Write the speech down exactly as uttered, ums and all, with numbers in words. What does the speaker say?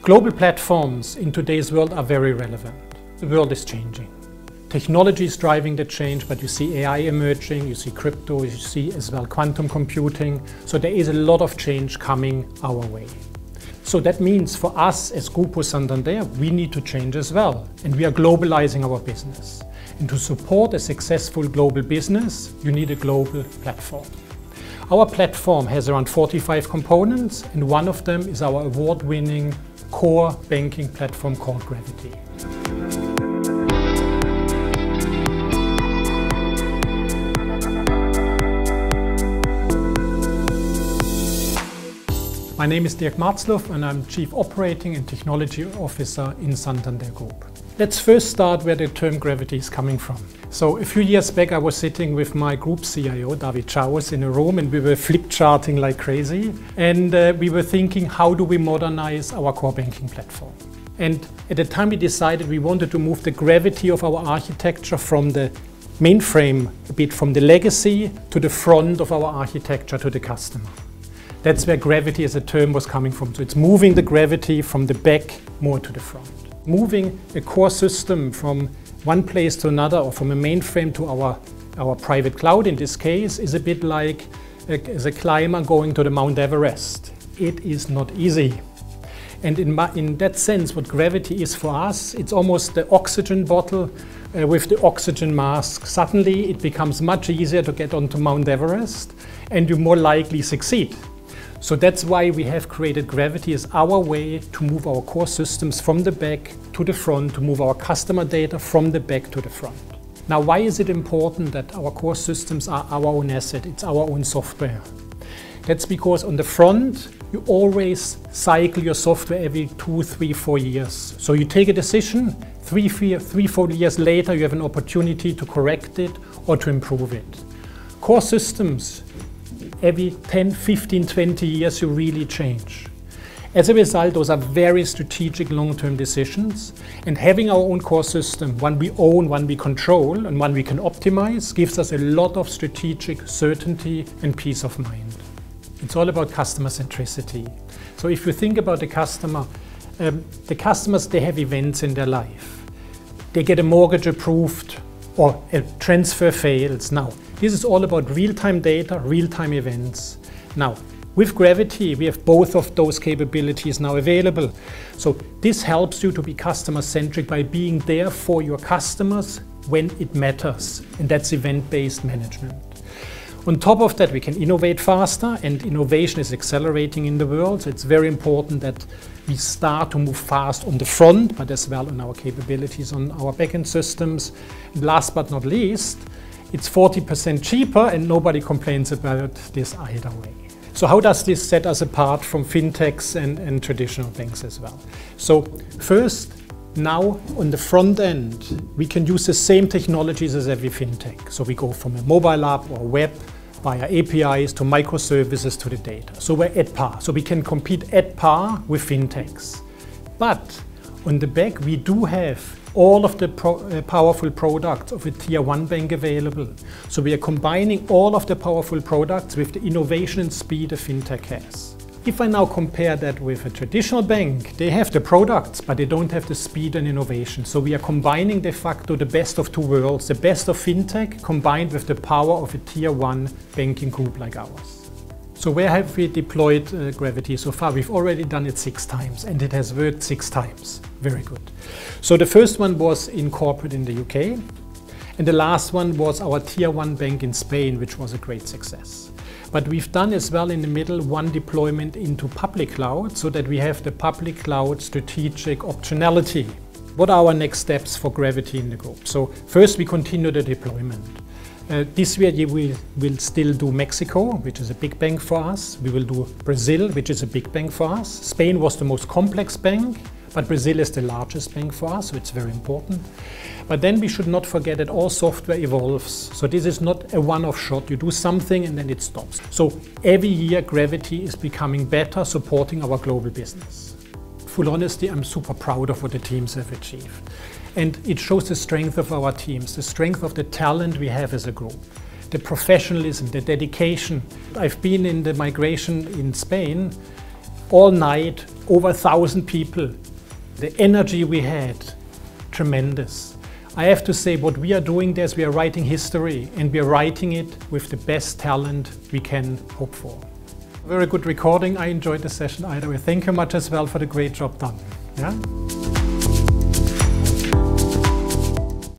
Global platforms in today's world are very relevant. The world is changing. Technology is driving the change, but you see A I emerging, you see crypto, you see as well quantum computing. So there is a lot of change coming our way. So that means for us as Grupo Santander, we need to change as well. And we are globalizing our business. And to support a successful global business, you need a global platform. Our platform has around forty-five components, and one of them is our award-winning core banking platform called Gravity. My name is Dirk Marzluff and I'm Chief Operating and Technology Officer in Santander Group. Let's first start where the term Gravity is coming from. So a few years back I was sitting with my group C I O, David Chaus, in a room, and we were flip charting like crazy. And uh, we were thinking, how do we modernize our core banking platform? And at the time we decided we wanted to move the gravity of our architecture from the mainframe, a bit from the legacy to the front of our architecture to the customer. That's where gravity as a term was coming from. So it's moving the gravity from the back more to the front. Moving a core system from one place to another, or from a mainframe to our, our private cloud in this case, is a bit like a, as a climber going to the Mount Everest. It is not easy. And in, in that sense, what gravity is for us, it's almost the oxygen bottle uh, with the oxygen mask. Suddenly it becomes much easier to get onto Mount Everest, and you more likely succeed. So that's why we have created Gravity as our way to move our core systems from the back to the front, to move our customer data from the back to the front. Now, why is it important that our core systems are our own asset? It's our own software. That's because on the front, you always cycle your software every two, three, four years. So you take a decision, three, three, three, four years later, you have an opportunity to correct it or to improve it. Core systems, every ten, fifteen, twenty years you really change. As a result, those are very strategic long-term decisions, and having our own core system, one we own, one we control, and one we can optimize, gives us a lot of strategic certainty and peace of mind. It's all about customer centricity. So if you think about the customer, um, the customers, they have events in their life. They get a mortgage approved or a transfer fails. Now, this is all about real-time data, real-time events. Now, with Gravity, we have both of those capabilities now available. So this helps you to be customer-centric by being there for your customers when it matters, and that's event-based management. On top of that, we can innovate faster, and innovation is accelerating in the world. So it's very important that we start to move fast on the front, but as well on our capabilities on our backend systems. And last but not least, it's forty percent cheaper, and nobody complains about this either way. So how does this set us apart from fintechs and, and traditional banks as well? So first, now on the front end, we can use the same technologies as every fintech. So we go from a mobile app or web via A P Is to microservices to the data. So we're at par. So we can compete at par with fintechs. But on the back, we do have all of the pro uh, powerful products of a tier one bank available. So we are combining all of the powerful products with the innovation and speed a fintech has. If I now compare that with a traditional bank, they have the products, but they don't have the speed and innovation. So we are combining de facto the best of two worlds, the best of fintech combined with the power of a tier one banking group like ours. So where have we deployed uh, Gravity so far? We've already done it six times, and it has worked six times. Very good. So the first one was in corporate in the U K, and the last one was our tier one bank in Spain, which was a great success. But we've done as well in the middle one deployment into public cloud, so that we have the public cloud strategic optionality. What are our next steps for Gravity in the group? So first, we continue the deployment. Uh, this year we will still do Mexico, which is a big bank for us. We will do Brazil, which is a big bank for us. Spain was the most complex bank, but Brazil is the largest bank for us, so it's very important. But then we should not forget that all software evolves. So this is not a one-off shot. You do something and then it stops. So every year Gravity is becoming better, supporting our global business. Full honesty, I'm super proud of what the teams have achieved. And it shows the strength of our teams, the strength of the talent we have as a group, the professionalism, the dedication. I've been in the migration in Spain all night, over a thousand people. The energy we had, tremendous. I have to say, what we are doing there is we are writing history, and we are writing it with the best talent we can hope for. Very good recording. I enjoyed the session either way. Thank you much as well for the great job done. Yeah?